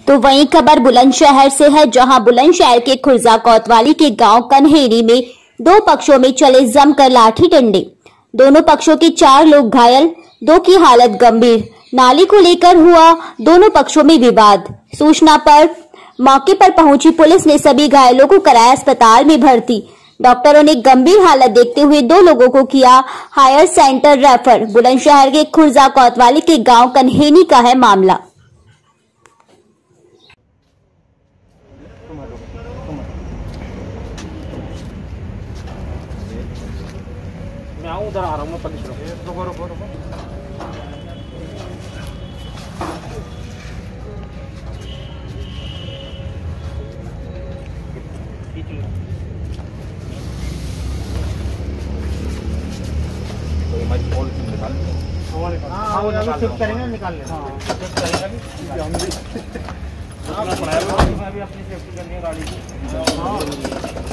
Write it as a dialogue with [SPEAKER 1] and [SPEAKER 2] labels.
[SPEAKER 1] तो वहीं खबर बुलंदशहर से है, जहां बुलंदशहर के खुर्जा कोतवाली के गांव कन्हेरी में दो पक्षों में चले जमकर लाठी डंडे। दोनों पक्षों के 4 लोग घायल, 2 की हालत गंभीर। नाली को लेकर हुआ दोनों पक्षों में विवाद। सूचना पर मौके पर पहुंची पुलिस ने सभी घायलों को कराया अस्पताल में भर्ती। डॉक्टरों ने गंभीर हालत देखते हुए 2 लोगों को किया हायर सेंटर रेफर। बुलंदशहर के खुर्जा कोतवाली के गांव कन्हेरी का है मामला।
[SPEAKER 2] मैं आऊँ उधर आ रहा हूँ मैं पुलिस रुको रुको रुको हाँ वो शिफ्ट करेंगे निकाल लेंगे। हाँ शिफ्ट करेंगे अभी अपनी सेफ्टी करनी है गाड़ी की।